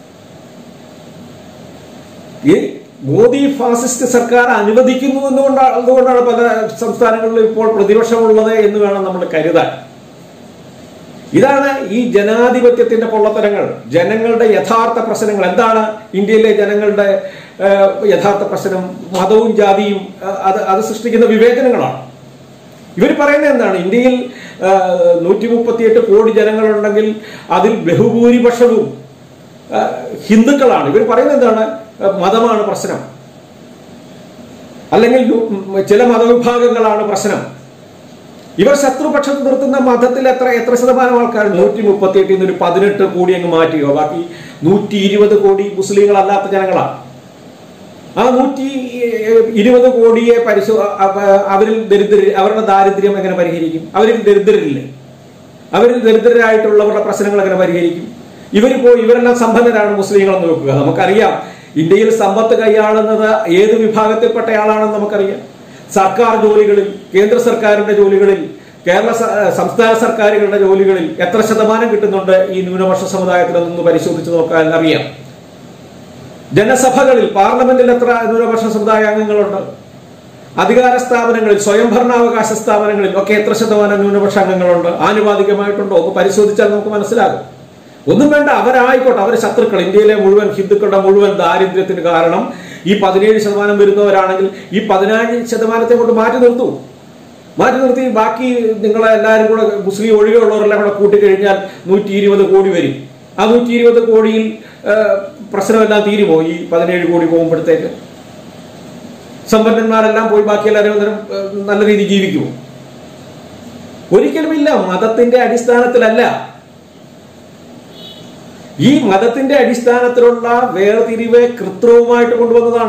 ഈ മോദി ഫാസിസ്റ്റ് സർക്കാർ അനുവദിക്കുന്നു അതുകൊണ്ടാണ് പല സംസ്ഥാനങ്ങളിലും ഇപ്പോൾ പ്രതിപക്ഷമുള്ളത് എന്ന് വേണം നമ്മൾ കരുതാൻ. ഇതാണ് ഈ ജനാധിപത്യത്തിന്റെ പൊള്ളത്തരങ്ങൾ. ജനങ്ങളുടെ യഥാർത്ഥ പ്രശ്നങ്ങൾ എന്താണ്? ഇന്ത്യയിലെ ജനങ്ങളുടെ യഥാർത്ഥ പ്രശ്നം മതവും ജാതിയും അത് സൃഷ്ടിക്കുന്ന വിവേചനങ്ങളാണ്. ഇവർ പറയുന്നത് എന്താണ്? ഇന്ത്യയിൽ 138 കോടി ജനങ്ങളുണ്ടെങ്കിൽ അതിൽ ബഹുഭൂരിപക്ഷവും ഹിന്ദുക്കളാണ്. ഇവർ പറയുന്നത് എന്താണ്? മതമാണ് പ്രശ്നം, അല്ലെങ്കിൽ ചില മതവിഭാഗങ്ങളാണ് പ്രശ്നം. ഇവർ ശത്രുപക്ഷത്ത് നിർത്തുന്ന മതത്തിൽ എത്ര ശതമാനം ആൾക്കാർ? 138 ഒരു 18 കോടി അങ്ങ് മാറ്റുക, ബാക്കി 120 കോടി മുസ്ലിങ്ങളല്ലാത്ത ജനങ്ങളാണ്. ആ 120 കോടിയെ അവരിൽ അവരുടെ ദാരിദ്ര്യം എങ്ങനെ പരിഹരിക്കും? അവരിൽ ദരിദ്രരില്ലേ? അവരിൽ ദരിദ്രരായിട്ടുള്ളവരുടെ പ്രശ്നങ്ങൾ എങ്ങനെ പരിഹരിക്കും? ഇവരെല്ലാം സമ്പന്നരാണ് മുസ്ലിങ്ങളെന്ന് നോക്കുക. നമുക്കറിയാം ഇന്ത്യയിൽ സമ്പത്ത് കൈയാളുന്നത് ഏത് വിഭാഗത്തിൽപ്പെട്ടയാളാണെന്ന് നമുക്കറിയാം. സർക്കാർ ജോലികളിൽ, കേന്ദ്ര സർക്കാരിന്റെ ജോലികളിൽ, സംസ്ഥാന സർക്കാരുകളുടെ ജോലികളിൽ എത്ര ശതമാനം കിട്ടുന്നുണ്ട് ഈ ന്യൂനപക്ഷ സമുദായത്തിൽ നിന്ന് പരിശോധിച്ച് നോക്കാൻ അറിയാം. ജനസഭകളിൽ, പാർലമെന്റിൽ എത്ര ന്യൂനപക്ഷ സമുദായ അംഗങ്ങളുണ്ട്? അധികാര സ്ഥാപനങ്ങളിൽ, സ്വയംഭരണാവകാശ സ്ഥാപനങ്ങളിൽ ഒക്കെ എത്ര ശതമാനം ന്യൂനപക്ഷ അംഗങ്ങളുണ്ട്? ആനുപാതികമായിട്ടുണ്ടോ? ഒന്ന് പരിശോധിച്ചാൽ നമുക്ക് മനസ്സിലാകും. ഒന്നും വേണ്ട, അവരായിക്കോട്ടെ, അവർ ശത്രുക്കൾ. ഇന്ത്യയിലെ മുഴുവൻ ഹിന്ദുക്കളുടെ മുഴുവൻ ദാരിദ്ര്യത്തിന് കാരണം ഈ 17% വരുന്നവരാണെങ്കിൽ ഈ 17% കൊണ്ട് മാറ്റി നിർത്തി ബാക്കി നിങ്ങളെ എല്ലാവരും കൂടെ മുസ്ലിം ഒഴികെയുള്ളവരെല്ലാം കൂടെ കൂട്ടിക്കഴിഞ്ഞാൽ 120 കോടി വരും. ആ 120 കോടിയിൽ പ്രശ്നമെല്ലാം തീരുമോ? ഈ 17 കോടി പോകുമ്പോഴത്തേക്ക് സമ്പന്നന്മാരെല്ലാം പോയി ബാക്കി എല്ലാവരും നല്ല രീതിയിൽ ജീവിക്കുമോ? ഒരിക്കലുമില്ല. മതത്തിന്റെ അടിസ്ഥാനത്തിലല്ല. ഈ മതത്തിന്റെ അടിസ്ഥാനത്തിലുള്ള വേർതിരിവ് കൃത്രിമമായിട്ട് കൊണ്ടുവന്നതാണ്.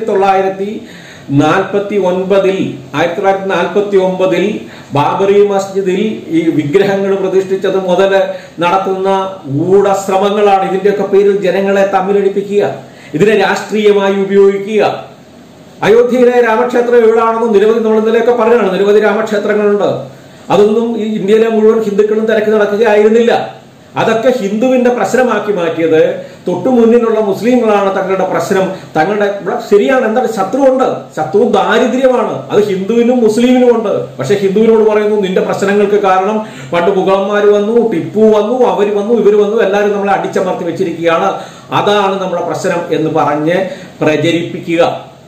1949 ബാബറി മസ്ജിദിൽ ഈ വിഗ്രഹങ്ങൾ പ്രതിഷ്ഠിച്ചത് മുതൽ നടത്തുന്ന ഗൂഢശ്രമങ്ങളാണ്. ഇതിന്റെയൊക്കെ പേരിൽ ജനങ്ങളെ തമ്മിലടിപ്പിക്കുക, ഇതിനെ രാഷ്ട്രീയമായി ഉപയോഗിക്കുക. അയോധ്യയിലെ രാമക്ഷേത്രം എവിടെയാണെന്ന് നമ്മൾ ഇന്നലെയൊക്കെ പറഞ്ഞാണ്. നിരവധി രാമക്ഷേത്രങ്ങളുണ്ട്. അതൊന്നും ഈ ഇന്ത്യയിലെ മുഴുവൻ ഹിന്ദുക്കളും തിരക്ക് നടക്കുകയായിരുന്നില്ല. അതൊക്കെ ഹിന്ദുവിന്റെ പ്രശ്നമാക്കി മാറ്റിയത് തൊട്ടു മുന്നിലുള്ള മുസ്ലിങ്ങളാണ് തങ്ങളുടെ പ്രശ്നം. തങ്ങളുടെ ശരിയാണ്, എന്താണ് ശത്രുവുണ്ട്, ശത്രു ദാരിദ്ര്യമാണ്. അത് ഹിന്ദുവിനും മുസ്ലിമിനും ഉണ്ട്. പക്ഷെ ഹിന്ദുവിനോട് പറയുന്നു നിന്റെ പ്രശ്നങ്ങൾക്ക് കാരണം പണ്ട് മുഗളന്മാർ വന്നു, ടിപ്പു വന്നു, അവർ വന്നു, ഇവർ വന്നു, എല്ലാവരും നമ്മളെ അടിച്ചമർത്തി വെച്ചിരിക്കുകയാണ്, അതാണ് നമ്മുടെ പ്രശ്നം എന്ന് പറഞ്ഞ് പ്രചരിപ്പിക്കുക.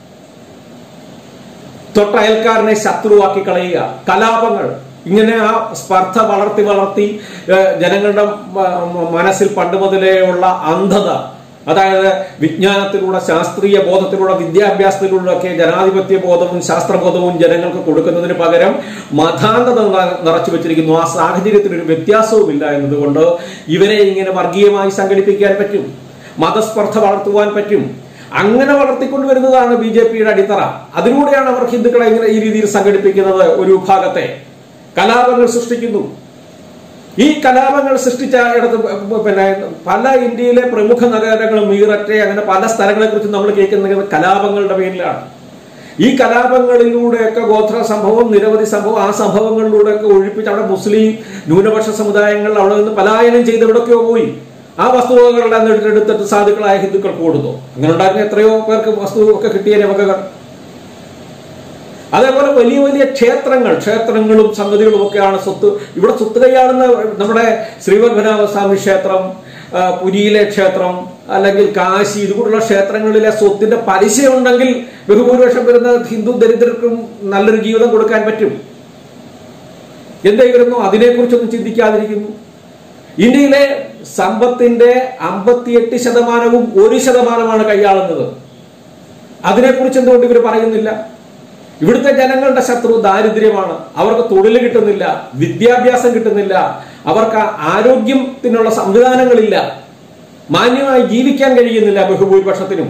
തൊട്ടയൽക്കാരനെ ശത്രുവാക്കി കളയുക. കലാപങ്ങൾ ഇങ്ങനെ ആ സ്പർദ്ധ വളർത്തി ജനങ്ങളുടെ മനസ്സിൽ പണ്ട് മുതലേ ഉള്ള അന്ധത, അതായത് വിജ്ഞാനത്തിലൂടെ, ശാസ്ത്രീയ ബോധത്തിലൂടെ, വിദ്യാഭ്യാസത്തിലൂടെ ഒക്കെ ജനാധിപത്യ ബോധവും ശാസ്ത്രബോധവും ജനങ്ങൾക്ക് കൊടുക്കുന്നതിന് പകരം മതാന്ധത നിറച്ചു വെച്ചിരിക്കുന്നു. ആ സാഹചര്യത്തിൽ ഒരു വ്യത്യാസവുമില്ല എന്നതുകൊണ്ട് ഇവരെ ഇങ്ങനെ വർഗീയമായി സംഘടിപ്പിക്കാൻ പറ്റും, മതസ്പർദ്ധ വളർത്തുവാൻ പറ്റും. അങ്ങനെ വളർത്തിക്കൊണ്ടുവരുന്നതാണ് ബി.ജെ.പിയുടെ അടിത്തറ. അതിലൂടെയാണ് അവർ ഹിന്ദുക്കളെ ഇങ്ങനെ ഈ രീതിയിൽ സംഘടിപ്പിക്കുന്നത്. ഒരു വിഭാഗത്തെ കലാപങ്ങൾ സൃഷ്ടിക്കുന്നു. ഈ കലാപങ്ങൾ സൃഷ്ടിച്ച ഇടത്ത് പല ഇന്ത്യയിലെ പ്രമുഖ നഗരങ്ങളും, മീററ്റ്, അങ്ങനെ പല സ്ഥലങ്ങളെ കുറിച്ച് നമ്മൾ കേൾക്കുന്നത് കലാപങ്ങളുടെ പേരിലാണ്. ഈ കലാപങ്ങളിലൂടെയൊക്കെ ഗോത്ര സംഭവം, നിരവധി സംഭവം, ആ സംഭവങ്ങളിലൂടെയൊക്കെ ഒഴിപ്പിച്ച് അവിടെ മുസ്ലിം ന്യൂനപക്ഷ സമുദായങ്ങൾ അവിടെ നിന്ന് പലായനം ചെയ്ത് എവിടെയൊക്കെയോ പോയി. ആ വസ്തുവകകളുടെ എടുത്തിട്ട് സാധുക്കളായ ഹിന്ദുക്കൾക്ക് കൊടുത്തു. അങ്ങനെ ഉണ്ടായിരുന്ന എത്രയോ പേർക്ക് വസ്തുവൊക്കെ കിട്ടിയ വകകൾ. അതേപോലെ വലിയ വലിയ ക്ഷേത്രങ്ങളും സംഗതികളും ഒക്കെയാണ് സ്വത്ത്. ഇവിടെ സ്വത്ത് കൈയാളുന്ന നമ്മുടെ ശ്രീപത്മനാഭസ്വാമി ക്ഷേത്രം, പുരിയിലെ ക്ഷേത്രം, അല്ലെങ്കിൽ കാശി, ഇതുപോലുള്ള ക്ഷേത്രങ്ങളിലെ സ്വത്തിന്റെ പലിശ ഉണ്ടെങ്കിൽ ബഹുഭൂരിപക്ഷം വരുന്ന ഹിന്ദു ദരിദ്രർക്കും നല്ലൊരു ജീവിതം കൊടുക്കാൻ പറ്റും. എന്തായിരുന്നു അതിനെക്കുറിച്ചൊന്നും ചിന്തിക്കാതിരിക്കുന്നു. ഇന്ത്യയിലെ സമ്പത്തിന്റെ 58% 1% കൈയാളുന്നത്. അതിനെക്കുറിച്ച് എന്തുകൊണ്ട് ഇവർ പറയുന്നില്ല? ഇവിടുത്തെ ജനങ്ങളുടെ ശത്രു ദാരിദ്ര്യമാണ്. അവർക്ക് തൊഴിൽ കിട്ടുന്നില്ല, വിദ്യാഭ്യാസം കിട്ടുന്നില്ല, അവർക്ക് ആരോഗ്യത്തിനുള്ള സംവിധാനങ്ങളില്ല, മാന്യമായി ജീവിക്കാൻ കഴിയുന്നില്ല. ബഹുഭൂരിപക്ഷത്തിനും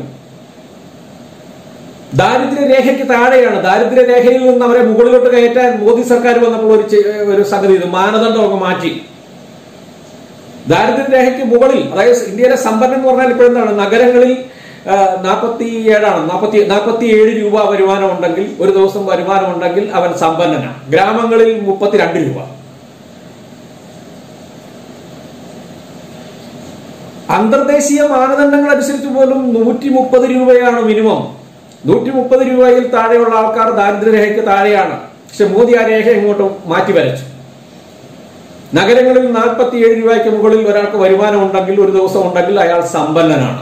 ദാരിദ്ര്യരേഖയ്ക്ക് താഴെയാണ്. ദാരിദ്ര്യരേഖയിൽ നിന്ന് അവരെ മുകളിലോട്ട് കയറ്റാൻ മോദി സർക്കാർ വന്നപ്പോൾ ഒരു സംഗതി, ഇത് മാനദണ്ഡമൊക്കെ മാറ്റി. ദാരിദ്ര്യരേഖയ്ക്ക് മുകളിൽ, അതായത് ഇന്ത്യയിലെ സമ്പന്നം എന്ന് പറഞ്ഞാൽ ഇപ്പോഴെന്താണ്, നഗരങ്ങളിൽ 47 രൂപ വരുമാനം ഉണ്ടെങ്കിൽ, ഒരു ദിവസം വരുമാനം ഉണ്ടെങ്കിൽ അവൻ സമ്പന്നനാണ്. ഗ്രാമങ്ങളിൽ 32 രൂപ. അന്തർദേശീയ മാനദണ്ഡങ്ങൾ അനുസരിച്ച് പോലും 130 രൂപയാണ് മിനിമം. 130 രൂപയിൽ താഴെയുള്ള ആൾക്കാർ ദാരിദ്ര്യരേഖയ്ക്ക് താഴെയാണ്. പക്ഷെ മോദി ആ രേഖ ഇങ്ങോട്ട് മാറ്റി വരച്ചു. നഗരങ്ങളിൽ 47 രൂപയ്ക്ക് മുകളിൽ ഒരാൾക്ക് വരുമാനം ഉണ്ടെങ്കിൽ, ഒരു ദിവസം ഉണ്ടെങ്കിൽ അയാൾ സമ്പന്നനാണ്.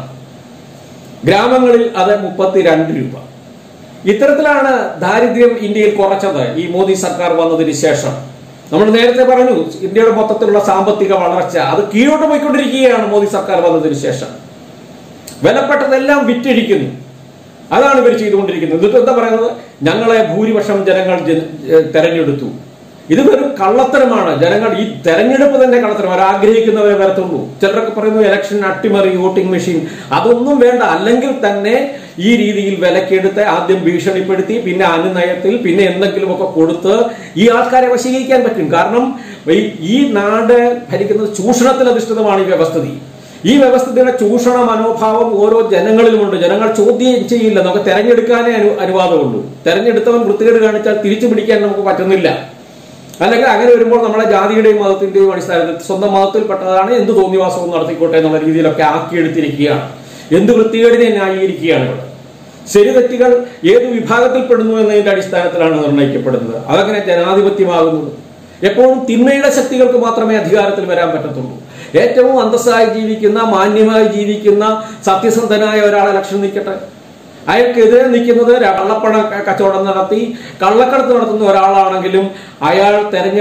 ഗ്രാമങ്ങളിൽ അത് 32 രൂപ. ഇത്തരത്തിലാണ് ദാരിദ്ര്യം ഇന്ത്യയിൽ കുറച്ചത് ഈ മോദി സർക്കാർ വന്നതിന് ശേഷം. നമ്മൾ നേരത്തെ പറഞ്ഞു ഇന്ത്യയുടെ മൊത്തത്തിലുള്ള സാമ്പത്തിക വളർച്ച അത് കീഴോട്ട് പോയിക്കൊണ്ടിരിക്കുകയാണ് മോദി സർക്കാർ വന്നതിന് ശേഷം. വിലപ്പെട്ടതെല്ലാം വിറ്റഴിക്കുന്നു. അതാണ് ഇവർ ചെയ്തുകൊണ്ടിരിക്കുന്നത്. എന്നിട്ട് എന്താ പറയുന്നത്, ഞങ്ങളെ ഭൂരിപക്ഷം ജനങ്ങൾ തെരഞ്ഞെടുത്തു. ഇത് വെറും കള്ളത്തരമാണ്. ജനങ്ങൾ ഈ തെരഞ്ഞെടുപ്പ് തന്നെ കള്ളത്തരം. അവർ ആഗ്രഹിക്കുന്നവരെ വരത്തുള്ളൂ. ചിലരൊക്കെ പറയുന്നു ഇലക്ഷൻ അട്ടിമറി, വോട്ടിംഗ് മെഷീൻ, അതൊന്നും വേണ്ട. അല്ലെങ്കിൽ തന്നെ ഈ രീതിയിൽ വിലക്കെടുത്ത് ആദ്യം ഭീഷണിപ്പെടുത്തി, പിന്നെ അനുനയത്തിൽ, പിന്നെ എന്തെങ്കിലുമൊക്കെ കൊടുത്ത് ഈ ആൾക്കാരെ വശീകരിക്കാൻ പറ്റും. കാരണം ഈ നാട് ഭരിക്കുന്നത് ചൂഷണത്തിൽ അധിഷ്ഠിതമാണ് ഈ വ്യവസ്ഥിതി. ഈ വ്യവസ്ഥിതിയുടെ ചൂഷണ മനോഭാവം ഓരോ ജനങ്ങളിലുമുണ്ട്. ജനങ്ങൾ ചോദ്യം ചെയ്യില്ല. നമുക്ക് തെരഞ്ഞെടുക്കാനേ അനുവാദമുള്ളൂ. തെരഞ്ഞെടുത്തവൻ വൃത്തികേട് കാണിച്ചാൽ തിരിച്ചു പിടിക്കാൻ നമുക്ക് പറ്റുന്നില്ല. അല്ലെങ്കിൽ അങ്ങനെ വരുമ്പോൾ നമ്മളെ ജാതിയുടെയും മതത്തിന്റെയും അടിസ്ഥാനത്തിൽ സ്വന്തം മതത്തിൽപ്പെട്ടതാണ് എന്ത് തോന്നിവാസവും നടത്തിക്കോട്ടെ എന്നുള്ള രീതിയിലൊക്കെ ആക്കിയെടുത്തിരിക്കുകയാണ്. എന്ത് വൃത്തികേടിനെ ന്യായീകരിക്കുകയാണ് ഇവിടെ. ശരി തെറ്റുകൾ ഏത് വിഭാഗത്തിൽപ്പെടുന്നു എന്നതിന്റെ അടിസ്ഥാനത്തിലാണ് നിർണ്ണയിക്കപ്പെടുന്നത്. അതങ്ങനെ ജനാധിപത്യമാകുന്നത്. എപ്പോഴും തിന്മയുടെ ശക്തികൾക്ക് മാത്രമേ അധികാരത്തിൽ വരാൻ പറ്റത്തുള്ളൂ. ഏറ്റവും അന്തസ്സായി ജീവിക്കുന്ന, മാന്യമായി ജീവിക്കുന്ന, സത്യസന്ധനായ ഒരാളെ ഇലക്ഷൻ നിൽക്കട്ടെ. അയാൾക്കെതിരെ നിൽക്കുന്നത് കള്ളപ്പണ കച്ചവടം നടത്തി കള്ളക്കടത്ത് നടത്തുന്ന ഒരാളാണെങ്കിലും അയാൾ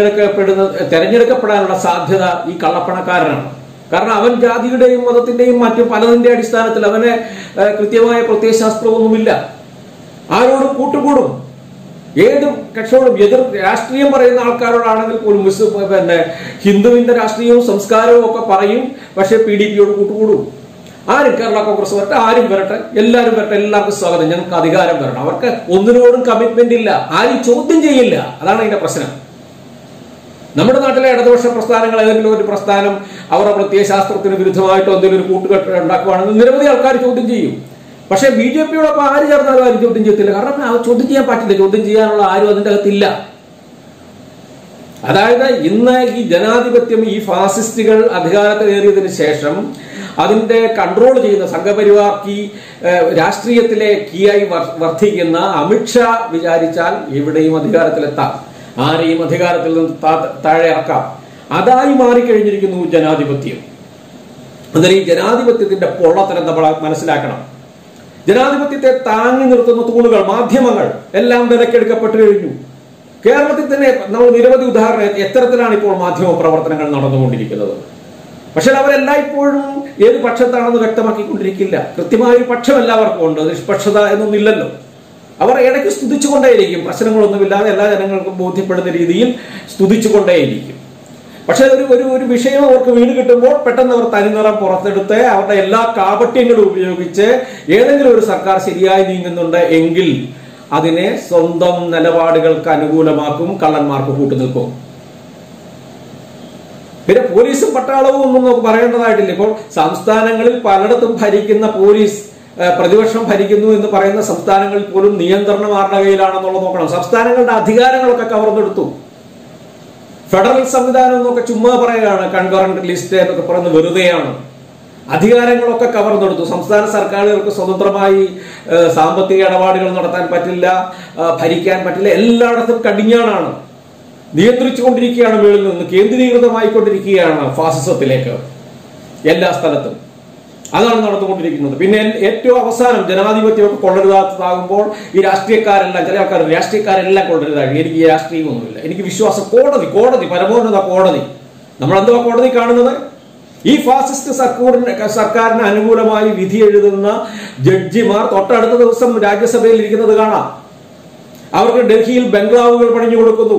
തെരഞ്ഞെടുക്കപ്പെടാനുള്ള സാധ്യത ഈ കള്ളപ്പണക്കാരനാണ്. കാരണം അവൻ ജാതിയുടെയും മതത്തിന്റെയും മറ്റു പലതിന്റെ അടിസ്ഥാനത്തിൽ അവന് കൃത്യമായ പ്രത്യയശാസ്ത്രമൊന്നുമില്ല. ആരോടും കൂട്ടുകൂടും, ഏത് കക്ഷിയോടും എതിർ രാഷ്ട്രീയം പറയുന്ന ആൾക്കാരോടാണെങ്കിൽ പോലും ഹിന്ദുവിന്റെ രാഷ്ട്രീയവും സംസ്കാരവും ഒക്കെ പറയും. പക്ഷെ PDPയോട് കൂട്ടുകൂടും. ആരും കേരള കോൺഗ്രസ് വരട്ടെ, ആരും വരട്ടെ, എല്ലാവരും വരട്ടെ, എല്ലാവർക്കും സ്വാഗതം, ഞങ്ങൾക്ക് അധികാരം വരണം. അവർക്ക് ഒന്നിനോടും കമ്മിറ്റ്മെന്റ് ഇല്ല, ആരും ചോദ്യം ചെയ്യില്ല. അതാണ് അതിന്റെ പ്രശ്നം. നമ്മുടെ നാട്ടിലെ ഇടതുപക്ഷ പ്രസ്ഥാനങ്ങൾ, ഏതെങ്കിലും ഒരു പ്രസ്ഥാനം അവരുടെ പ്രത്യയശാസ്ത്രത്തിന് വിരുദ്ധമായിട്ടോ എന്തെങ്കിലും ഒരു കൂട്ടുകെട്ട് ഉണ്ടാക്കുവാണെങ്കിൽ നിരവധി ആൾക്കാർ ചോദ്യം ചെയ്യും. പക്ഷെ BJPയോടൊപ്പം ആര് ചേർന്നാലും ആരും ചോദ്യം ചെയ്യത്തില്ല. കാരണം ചോദ്യം ചെയ്യാൻ പറ്റില്ല. ചോദ്യം ചെയ്യാനുള്ള ആരും അതിൻ്റെ അകത്തില്ല. അതായത് ഇന്ന് ഈ ജനാധിപത്യം, ഈ ഫാസിസ്റ്റുകൾ അധികാരത്തിലേറിയതിനു ശേഷം അതിന്റെ കൺട്രോൾ ചെയ്യുന്ന സംഘപരിവാർ രാഷ്ട്രീയത്തിലെ കീയായി വർദ്ധിക്കുന്ന അമിത്ഷാ വിചാരിച്ചാൽ എവിടെയും അധികാരത്തിലെത്താം, ആരെയും അധികാരത്തിൽ നിന്ന് താഴെ ഇറക്കാം. അതായി മാറിക്കഴിഞ്ഞിരിക്കുന്നു ജനാധിപത്യം. എന്നാൽ ഈ ജനാധിപത്യത്തിന്റെ പൊള്ളത്തരം നമ്മൾ മനസ്സിലാക്കണം. ജനാധിപത്യത്തെ താങ്ങി നിർത്തുന്ന തൂണുകൾ, മാധ്യമങ്ങൾ എല്ലാം വിലക്കെടുക്കപ്പെട്ടു കഴിഞ്ഞു. കേരളത്തിൽ തന്നെ നമ്മൾ നിരവധി ഉദാഹരണം എത്തരത്തിലാണ് ഇപ്പോൾ മാധ്യമ പ്രവർത്തനങ്ങൾ നടന്നുകൊണ്ടിരിക്കുന്നത്. പക്ഷെ അവരെല്ലായ്പ്പോഴും ഏത് പക്ഷത്താണെന്ന് വ്യക്തമാക്കിക്കൊണ്ടിരിക്കില്ല. കൃത്യമായൊരു പക്ഷം എല്ലാവർക്കും ഉണ്ട്, നിഷ്പക്ഷത എന്നൊന്നില്ലല്ലോ. അവർ ഇടയ്ക്ക് സ്തുതിച്ചുകൊണ്ടേയിരിക്കും, പ്രശ്നങ്ങളൊന്നുമില്ലാതെ എല്ലാ ജനങ്ങൾക്കും ബോധ്യപ്പെടുന്ന രീതിയിൽ സ്തുതിച്ചുകൊണ്ടേയിരിക്കും. പക്ഷെ ഒരു വിഷയം അവർക്ക് വീണ് കിട്ടുമ്പോൾ പെട്ടെന്ന് അവർ തനിനിറം പുറത്തെടുത്ത് അവരുടെ എല്ലാ കാപട്യങ്ങളും ഉപയോഗിച്ച് ഏതെങ്കിലും ഒരു സർക്കാർ ശരിയായി നീങ്ങുന്നുണ്ട് എങ്കിൽ അതിനെ സ്വന്തം നിലപാടുകൾക്ക് അനുകൂലമാക്കും, കള്ളന്മാർക്ക് കൂട്ടുനിൽക്കും. പിന്നെ പോലീസും പട്ടാളവും ഒന്നും നമുക്ക് പറയേണ്ടതായിട്ടില്ല. ഇപ്പോൾ സംസ്ഥാനങ്ങളിൽ പലയിടത്തും ഭരിക്കുന്ന പോലീസ്, പ്രതിപക്ഷം ഭരിക്കുന്നു എന്ന് പറയുന്ന സംസ്ഥാനങ്ങളിൽ പോലും നിയന്ത്രണം ആരുടെ കയ്യിലാണെന്നുള്ളത് നോക്കണം. സംസ്ഥാനങ്ങളുടെ അധികാരങ്ങളൊക്കെ കവർന്നെടുത്തു. ഫെഡറൽ സംവിധാനം എന്നൊക്കെ ചുമ്മാ പറയുകയാണ്, കൺകറന്റ് ലിസ്റ്റ് എന്നൊക്കെ പറയുന്നത് വെറുതെയാണ്. അധികാരങ്ങളൊക്കെ കവർന്നെടുത്തു. സംസ്ഥാന സർക്കാരുകൾക്ക് സ്വതന്ത്രമായി സാമ്പത്തിക ഇടപാടുകൾ നടത്താൻ പറ്റില്ല, ഭരിക്കാൻ പറ്റില്ല. എല്ലായിടത്തും കടിഞ്ഞാണാണ്, നിയന്ത്രിച്ചുകൊണ്ടിരിക്കുകയാണ്. മേളിൽ നിന്ന് കേന്ദ്രീകൃതമായിക്കൊണ്ടിരിക്കുകയാണ് ഫാസിസത്തിലേക്ക് എല്ലാ സ്ഥലത്തും. അതാണ് നടന്നുകൊണ്ടിരിക്കുന്നത്. പിന്നെ ഏറ്റവും അവസാനം ജനാധിപത്യമൊക്കെ കൊള്ളരുതാത്തതാകുമ്പോൾ ഈ രാഷ്ട്രീയക്കാരെല്ലാം, ചില ആൾക്കാർ രാഷ്ട്രീയക്കാരെല്ലാം കൊള്ളരുതാകും. എനിക്ക് ഈ രാഷ്ട്രീയമൊന്നുമില്ല, എനിക്ക് വിശ്വാസം കോടതി പരമോന്നത കോടതി. നമ്മളെന്തുവാ കോടതി കാണുന്നത്? ഈ ഫാസിസ്റ്റ് സർക്കാരിന് അനുകൂലമായി വിധി എഴുതുന്ന ജഡ്ജിമാർ തൊട്ടടുത്ത ദിവസം രാജ്യസഭയിൽ ഇരിക്കുന്നത് കാണാം. അവർക്ക് ഡൽഹിയിൽ ബംഗ്ലാവുകൾ പണിഞ്ഞു കൊടുക്കുന്നു.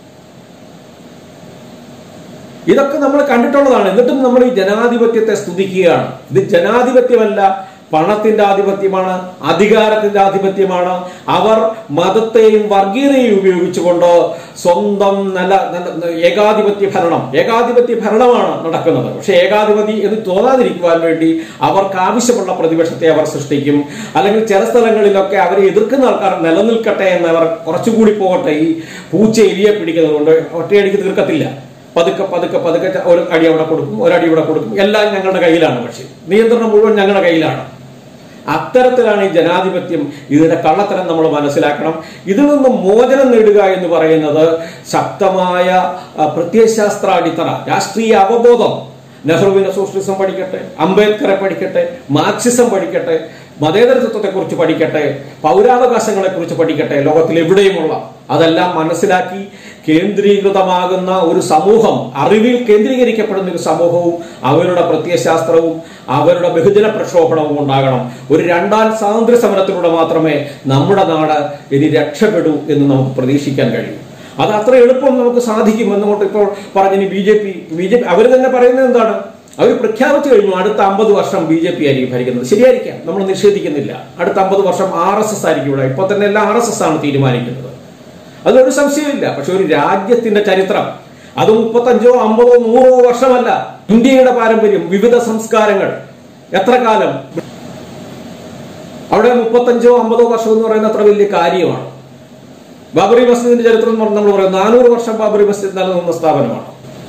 ഇതൊക്കെ നമ്മൾ കണ്ടിട്ടുള്ളതാണ്. എന്നിട്ടും നമ്മൾ ഈ ജനാധിപത്യത്തെ സ്തുതിക്കുകയാണ്. ഇത് ജനാധിപത്യമല്ല, പണത്തിന്റെ ആധിപത്യമാണ്, അധികാരത്തിന്റെ ആധിപത്യമാണ്. അവർ മതത്തെയും വർഗീയതയും ഉപയോഗിച്ചുകൊണ്ട് സ്വന്തം ഏകാധിപത്യ ഭരണമാണ് നടക്കുന്നത്. പക്ഷെ ഏകാധിപതി എന്ന് തോന്നാതിരിക്കുവാൻ വേണ്ടി അവർക്ക് ആവശ്യമുള്ള പ്രതിപക്ഷത്തെ അവർ സൃഷ്ടിക്കും. അല്ലെങ്കിൽ ചില സ്ഥലങ്ങളിലൊക്കെ അവരെ എതിർക്കുന്ന ആൾക്കാർ നിലനിൽക്കട്ടെ എന്നവർ കുറച്ചുകൂടി പോകട്ടെ. ഈ പൂച്ച എലിയെ പിടിക്കുന്നത് കൊണ്ട് ഒറ്റയടിക്ക് തീർക്കത്തില്ല. പതുക്കെ ഒരു അടി അവിടെ കൊടുക്കും, ഒരടി ഇവിടെ കൊടുക്കും. എല്ലാം ഞങ്ങളുടെ കയ്യിലാണ്, പക്ഷേ നിയന്ത്രണം മുഴുവൻ ഞങ്ങളുടെ കയ്യിലാണ്. അത്തരത്തിലാണ് ഈ ജനാധിപത്യം. ഇതിന്റെ കള്ളത്തരം നമ്മൾ മനസ്സിലാക്കണം. ഇതിൽ നിന്ന് മോചനം നേടുക എന്ന് പറയുന്നത് ശക്തമായ പ്രത്യയശാസ്ത്ര അടിത്തറ, രാഷ്ട്രീയ അവബോധം. നെഹ്റുവിന്റെ സോഷ്യലിസം പഠിക്കട്ടെ, അംബേദ്കറെ പഠിക്കട്ടെ, മാർക്സിസം പഠിക്കട്ടെ, മതേതരത്വത്തെ കുറിച്ച് പഠിക്കട്ടെ, പൗരാവകാശങ്ങളെ കുറിച്ച് പഠിക്കട്ടെ, ലോകത്തിൽ എവിടെയുമുള്ള അതെല്ലാം മനസ്സിലാക്കി കേന്ദ്രീകൃതമാകുന്ന ഒരു സമൂഹം, അറിവിൽ കേന്ദ്രീകരിക്കപ്പെടുന്ന ഒരു സമൂഹവും അവരുടെ പ്രത്യയശാസ്ത്രവും അവരുടെ ബഹുജന പ്രക്ഷോഭണവും ഉണ്ടാകണം. ഒരു രണ്ടാം സ്വാതന്ത്ര്യ സമരത്തിലൂടെ മാത്രമേ നമ്മുടെ നാട് ഇനി രക്ഷപ്പെടൂ എന്ന് നമുക്ക് പ്രതീക്ഷിക്കാൻ കഴിയും. അത് അത്ര എളുപ്പം നമുക്ക് സാധിക്കും എന്നുകൊണ്ട് ഇപ്പോൾ പറഞ്ഞിനി ബി ജെ പി അവർ തന്നെ പറയുന്നത് എന്താണ്? അവർ പ്രഖ്യാപിച്ചു കഴിഞ്ഞു അടുത്ത 50 വർഷം BJP ആയിരിക്കും ഭരിക്കുന്നത്. ശരിയായിരിക്കാം, നമ്മൾ നിഷേധിക്കുന്നില്ല. അടുത്ത 50 വർഷം RSS ആയിരിക്കും ഇവിടെ. ഇപ്പൊ തന്നെ എല്ലാം RSS ആണ് തീരുമാനിക്കുന്നത്, അതിലൊരു സംശയമില്ല. പക്ഷെ ഒരു രാജ്യത്തിന്റെ ചരിത്രം അത് 35, 50, 100 വർഷമല്ല. ഇന്ത്യയുടെ പാരമ്പര്യം, വിവിധ സംസ്കാരങ്ങൾ, എത്ര കാലം അവിടെ 35, 50 വർഷം എന്ന് പറയുന്ന അത്ര വലിയ കാര്യമാണ്. ബാബറി മസ്ജിദിന്റെ ചരിത്രം നമ്മൾ പറയും 400 വർഷം ബാബറി മസ്ജിദ് നിലനിന്ന സ്ഥാപനമാണ്.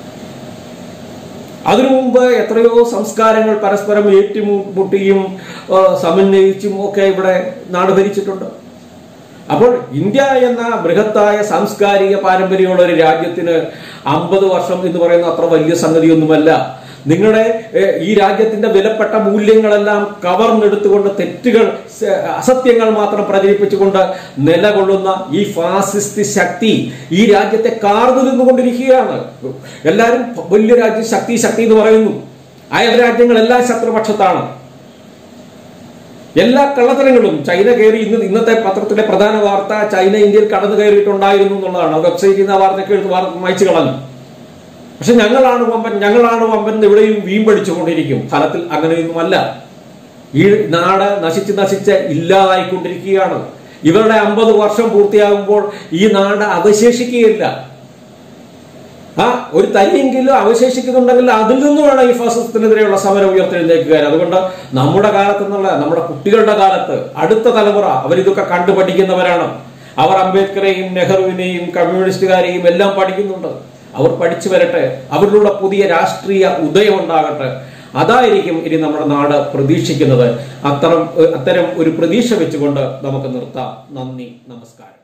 അതിനു മുമ്പ് എത്രയോ സംസ്കാരങ്ങൾ പരസ്പരം ഏറ്റുമുട്ടിയും സമന്വയിച്ചും ഒക്കെ ഇവിടെ നാട് ഭരിച്ചിട്ടുണ്ട്. അപ്പോൾ ഇന്ത്യ എന്ന ബൃഹത്തായ സാംസ്കാരിക പാരമ്പര്യമുള്ള ഒരു രാജ്യത്തിന് 50 വർഷം എന്ന് പറയുന്ന അത്ര വലിയ സംഗതിയൊന്നുമല്ല. നിങ്ങളുടെ ഈ രാജ്യത്തിന്റെ വിലപ്പെട്ട മൂല്യങ്ങളെല്ലാം കവർന്നെടുത്തുകൊണ്ട് തെറ്റുകൾ, അസത്യങ്ങൾ മാത്രം പ്രചരിപ്പിച്ചുകൊണ്ട് നിലകൊള്ളുന്ന ഈ ഫാസിസ്റ്റ് ശക്തി ഈ രാജ്യത്തെ കാർന്നു നിന്നുകൊണ്ടിരിക്കുകയാണ്. എല്ലാവരും വലിയ രാജ്യം, ശക്തി എന്ന് പറയുന്നു. അയൽ രാജ്യങ്ങളെല്ലാം ശത്രുപക്ഷത്താണ്. എല്ലാ കള്ളത്തരങ്ങളും ചൈന കയറി. ഇന്നത്തെ പത്രത്തിലെ പ്രധാന വാർത്ത ചൈന ഇന്ത്യയിൽ കടന്നു കയറിയിട്ടുണ്ടായിരുന്നു എന്നുള്ളതാണ്. വെബ്സൈറ്റിൽ നിന്ന് ആ വാർത്തയ്ക്ക് വായിച്ചു കളഞ്ഞു. പക്ഷെ ഞങ്ങളാണ് വമ്പൻ എവിടെയും വീമ്പടിച്ചുകൊണ്ടിരിക്കും. ഫലത്തിൽ അങ്ങനെയൊന്നുമല്ല. ഈ നാട് നശിച്ച് ഇല്ലാതായിക്കൊണ്ടിരിക്കുകയാണ്. ഇവരുടെ 50 വർഷം പൂർത്തിയാകുമ്പോൾ ഈ നാട് അവശേഷിക്കുകയില്ല. ഒരു തരിയെങ്കിലും അവശേഷിക്കുന്നുണ്ടെങ്കിൽ അതിൽ നിന്ന് വേണം ഈ ഫാസിസത്തിനെതിരെയുള്ള സമരം ഉയർത്തെഴുന്നേൽക്കുക. അതുകൊണ്ട് നമ്മുടെ കാലത്തെന്നുള്ള നമ്മുടെ കുട്ടികളുടെ കാലത്ത് അടുത്ത തലമുറ അവരിതൊക്കെ കണ്ടു പഠിക്കുന്നവരാണ്. അവർ അംബേദ്കറെയും നെഹ്റുവിനെയും കമ്മ്യൂണിസ്റ്റുകാരെയും എല്ലാം പഠിക്കുന്നുണ്ട്. അവർ പഠിച്ചു വരട്ടെ, അവരിലുള്ള പുതിയ രാഷ്ട്രീയ ഉദയം ഉണ്ടാകട്ടെ. അതായിരിക്കും ഇനി നമ്മുടെ നാട് പ്രതീക്ഷിക്കുന്നത്. അത്തരം ഒരു പ്രതീക്ഷ വെച്ചുകൊണ്ട് നമുക്ക് നിർത്താം. നന്ദി, നമസ്കാരം.